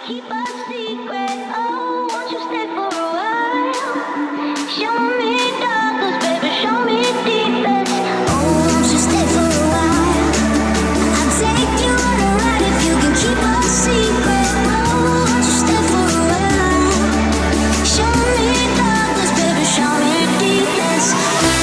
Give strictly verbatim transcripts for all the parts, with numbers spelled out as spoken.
keep a secret. Oh, won't you stay for a while? Show me darkness, baby, show me deepest. Oh, won't you stay for a while? I'll take you on a ride if you can keep a secret. Oh, won't you stay for a while? Show me darkness, baby, show me deepest.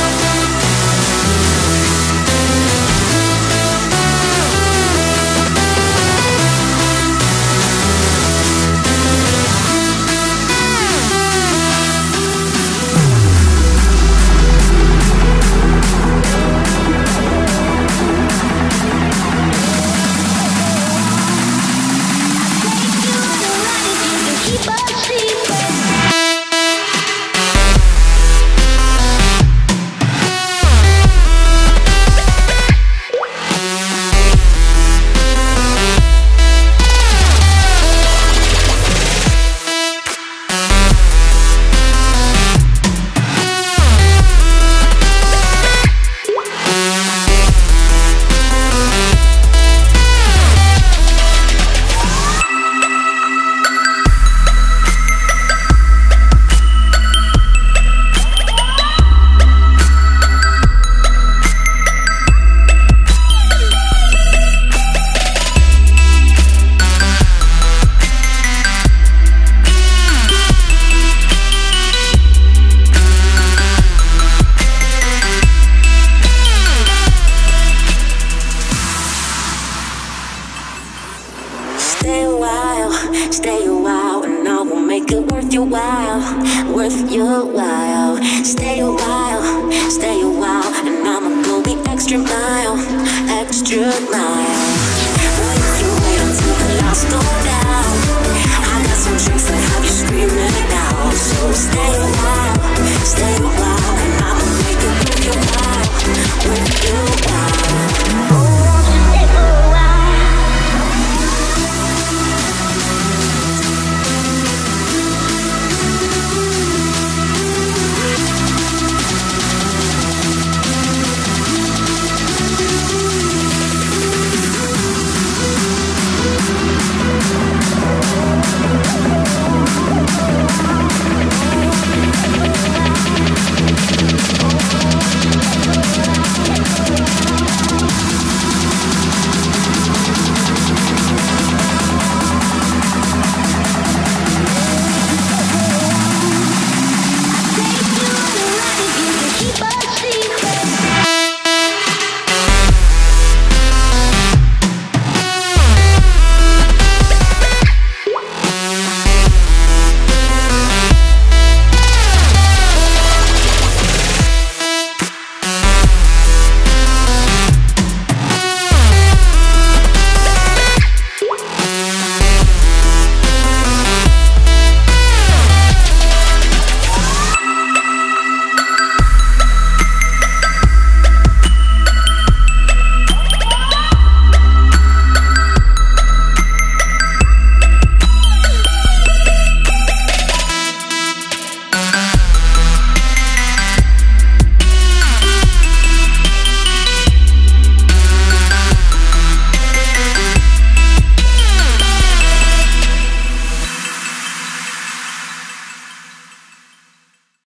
Stay a while, stay a while, and I will make it worth your while, worth your while. Stay a while, stay a while, and I'ma go the extra mile, extra mile. What if you wait until the lights go down? I got some tricks that have you screaming out. So stay a while, stay a while.